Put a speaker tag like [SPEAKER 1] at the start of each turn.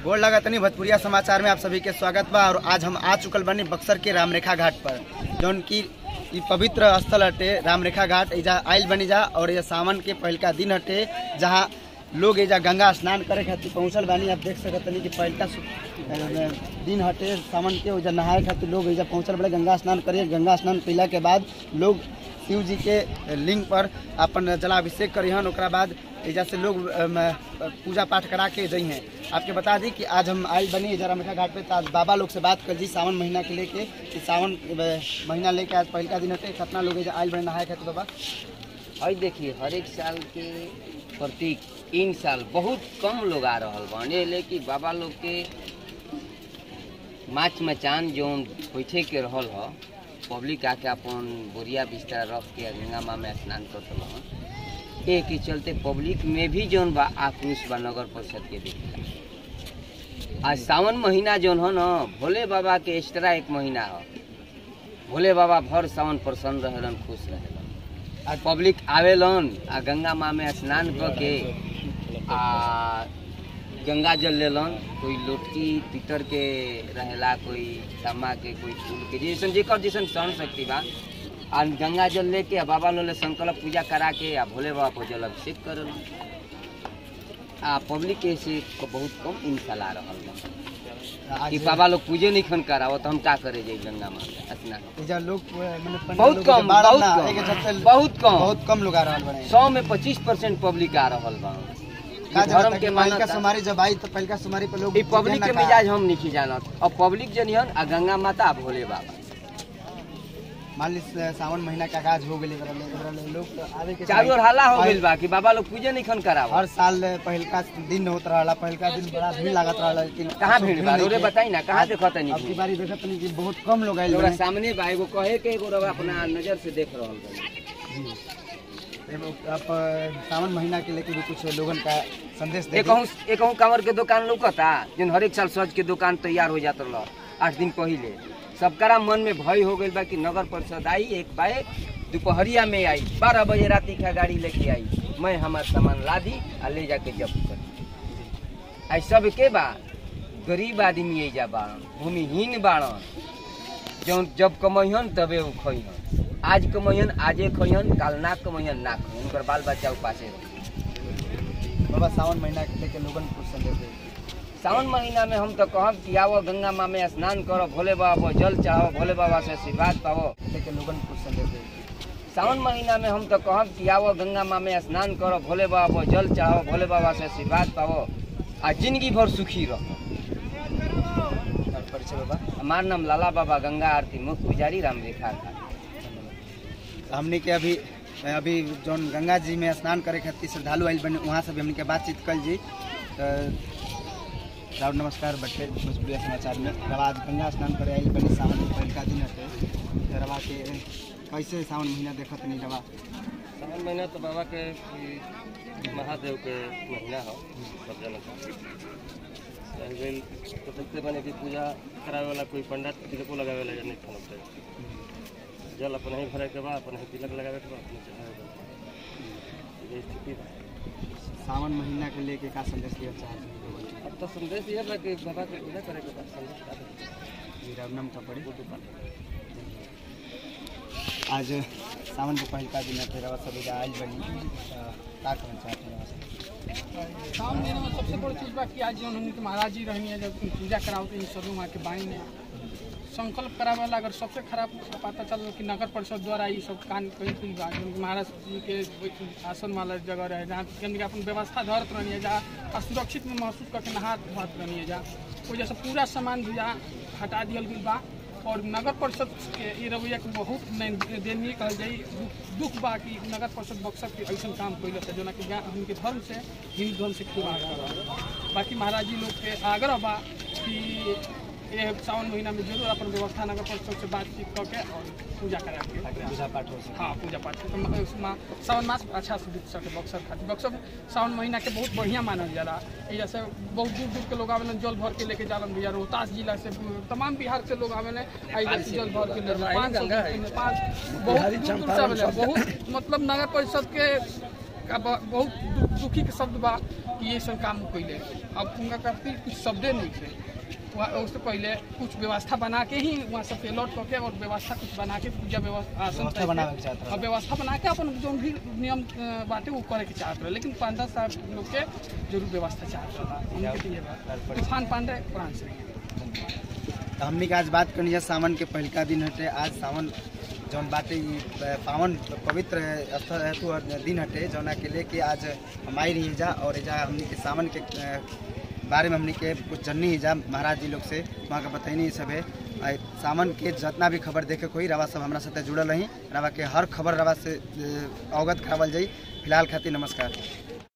[SPEAKER 1] गोड़ लगतनी भोजपुरिया समाचार में आप सभी के स्वागत बा। और आज हम आ चुकल बनी बक्सर के रामरेखा घाट पर, जौन की पवित्र स्थल हटे रामरेखा घाट। एजा आइल बनी जा और ये सावन के पहलका दिन हटे, जहाँ लोग एजा गंगा स्नान करे खातिर पहुँचल बानी। आप देख सकतनी कि पहलका दिन हटे सावन के, ओजा नहाए खातिर लोग एजा पहुँचल बड़े गंगा स्नान करे। गंगा स्नान कैला के बाद लोग शिव जी के लिंग पर अपन जलाभिषेक करिहन। ओकरा बाद एजा से लोग पूजा पाठ करा के जई हैं। आपके बता दी कि आज हम आइल बनी एजा रामरेखा घाट पे, तो आज बाबा लोग से बात कर जी सावन महीना के लेके, कि सावन महीना लेके आज पहलका दिन हटे, कितना लोग एजा आइल बने नहाए खातिर बाबा।
[SPEAKER 2] और देखिए हर एक साल के प्रतीक इन साल बहुत कम लोग आ रहा बने, लेकिन बाबा लोग के माच मचान जो बैठे के रहल ह, पब्लिक आके अपन बोरिया बिस्तर रख के गंगा माँ में स्नान करते एक ही चलते पब्लिक में भी जौन बा आक्रोश बा नगर परिषद के देखा। आज सावन महीना जौन हो न, भोले बाबा के एक्स्ट्रा एक महीना हो। भोले बाबा भर सावन प्रसन्न रहेलन, खुश रहेलन। आज पब्लिक आवेलन आ गंगा माँ में स्नान करके आ गंगा जल लेलन। कोई लोटकी पीतर के रहेला, कोई तांबा के, कोई फूल के, जैसन जेकर जैसन सहन शक्ति बा। आ गंगा जल लेके बाबा लोग संकल्प पूजा करा के आ भोले बाबा को जल अभिषेक करल। आ पब्लिक के से बहुत कम इन साल आ रहा बा कि बाबा लोग पूजे नहीं खन कराओ, तो हम क्या करे जाए गंगा माँ में स्नान।
[SPEAKER 1] लोग बहुत कम लोग आ रहा है।
[SPEAKER 2] 100 में 25% पब्लिक आ रहा बा।
[SPEAKER 1] धर्म के पहलका सोमवारी जब आई तो पहलका सोमवारी पे लोग
[SPEAKER 2] पब्लिक के मिजाज हम नहीं जानत। और पब्लिक जनियन आ गंगा माता भोले बाबा।
[SPEAKER 1] मान ली सावन महीना का आगाज हो गई, लोग आवे के
[SPEAKER 2] चारों ओर हल्ला हो गइल बा कि बाबा लोग पूजे नहीं खन कराओ।
[SPEAKER 1] हर साल पहलका दिन होत रहला, पहलका दिन बड़ा भीड़ लागत रहला, लेकिन
[SPEAKER 2] कहाँ भीड़ बा रे बताई ना, कहाँ देखत नहीं।
[SPEAKER 1] अब की बारी देखत नहीं कि बहुत कम लोग आइल।
[SPEAKER 2] लोग सामने बा एगो कहे के एगो रवा अपना नजर से देख रहल बा।
[SPEAKER 1] आप सावन महीना के लेके भी कुछ लोगन का संदेश दे।
[SPEAKER 2] एक कांवर के दुकान लौकता, जिन हर एक साल सज के दुकान तैयार हो जात रहा 8 दिन पहले। सबकरा मन में भय हो गई बा कि नगर परिषद आई, एक बाइक दोपहरिया में आई, 12 बजे राती का गाड़ी लेके आई, मैं हमार सामान ला दी आ ले जाके जब्त कर। आई सब के बा गरीब आदमी एजा बाड़न, भूमिहीन बाड़न, जो जब कमैहन तबे उ खैहन। आज कमैहन आजे खैहन, काल ना कमैहन ना खैहन, उनकर बाल बच्चा उपासे रहे।
[SPEAKER 1] बाबा सावन महीना के लेके लोगन कुछ संदेश दे।
[SPEAKER 2] सावन महीना में हम तो कहब कि आओ गंगा माँ में स्नान करो, भोले बाबा जल चाहो, भोले बाबा से आशीर्वाद पाओ।
[SPEAKER 1] लेके लोगन कुछ संदेश दे।
[SPEAKER 2] सावन महीना में हम तो कहब कि आओ गंगा माँ में स्नान करो, भोले बाबा जल चाहो, भोले बाबा से आशीर्वाद पाओ आ जिंदगी भर सुखी रहो।
[SPEAKER 1] परिचय बाबा।
[SPEAKER 2] हमार नाम लाला बाबा, गंगा आरती मुख्य पुजारी, रामरेखा घाट।
[SPEAKER 1] हमने के अभी जो गंगा जी में स्नान करे खातिर श्रद्धालु आइल बने, वहाँ से भी हमने के बातचीत कल जी। राउर नमस्कार बटे भोजपुरिया समाचार में। रवा आज गंगा स्नान करे आइल बनी, सावन पहलका दिन हटे। रवा के कैसे सावन महीना देखत नहीं रवा?
[SPEAKER 3] सावन महीना तो बाबा के महादेव के महीना हो, सब जनता तो देखते बने कि पूजा करावे वाला कोई पंडित तिलको लगावे वाला नहीं खनते। जल अपन ही भरे के बाद अपन ही तिलक लगावे के बाद अपने चढ़ावे। ये स्थिति
[SPEAKER 1] सावन महीना के लेके का संदेश दिया चाहते?
[SPEAKER 3] अब तो संदेश ये है कि बाबा के पूजा करे के बाद संदेश
[SPEAKER 1] रामनाम का पड़ी। आज सावन के पहलका दिन है, फिर सब आइल बनी, क्या कहना चाहते हैं?
[SPEAKER 4] सावन महीना में सबसे बड़ी चीज़ बा कि आज जो उनके महाराज जी रहनी है, जब पूजा कराते हैं सब वहाँ के बाई में संकल्प करावे वाला। अगर सबसे खराब पता चल कि नगर परिषद द्वारा ये सब कान कहीं खुल बा, महाराज जी के आसन वाला जगह रहे, जहाँ अपन व्यवस्था धरत रहनी है, जहाँ असुरक्षित में महसूस करके नहा धोत रहनी है, जहाँ वजह से पूरा सामान भी जहाँ हटा दिया गई बा। और नगर परिषद के ये रवैया के बहुत दयनीय कहल जाए, दुख बा कि नगर परिषद बक्सर के ऐसा काम कैल है जो कि उनके धर्म से हिंदू धर्म से खिलवाड़ रहा। बाकी महाराज जी लोग के आग्रह बा कि ये सावन महीना में जरूर अपन व्यवस्था नगर परिषद से बातचीत करके और पूजा करा के
[SPEAKER 1] पूजा पाठ हो सके।
[SPEAKER 4] हाँ पूजा पाठ तो सावन मास अच्छा से बीत सके बक्सर खातिर। बक्सर सावन महीना के बहुत बढ़िया मानल जाला। जैसे बहुत दूर दूर के लोग आवेलन जल भर के लेके जालन भैया। रोहतास जिला से तमाम बिहार से लोग आवेलन जल भर के नेपाल बहुत दूर दूर से आवेलन। बहुत मतलब नगर परिषद के का बहुत दुखी के शब्द बा कि ये सब काम कैले। अब उनका काफी कुछ शब्दे नहीं थे, उससे पहले कुछ व्यवस्था बना के ही वहाँ सबके लौट करके और व्यवस्था कुछ बना के पूजा व्यवस्था बना के अपन जो भी नियम बाटे वो करे के चाहत रहे, लेकिन पंडित साहब लोग के जरूर व्यवस्था चाहत रहा। तूफान पांडे कुरान से
[SPEAKER 1] हमने के आज बात करनी है सावन के पहल का दिन हटे। आज सावन जौन बाटे पावन पवित्र स्थल हेतु दिन हटे, जौना के लेके आज हम आई रही जा और एजा हमने के सावन के बारे में हमने के कुछ जननी ही जा महाराज जी लोग से वहाँ का बताइनी सब है। सावन के जितना भी खबर देखे कोई रवा सब हमारा साथ जुड़ल रही, रवा के हर खबर रवा से अवगत करावल जाई। फिलहाल खातिर नमस्कार।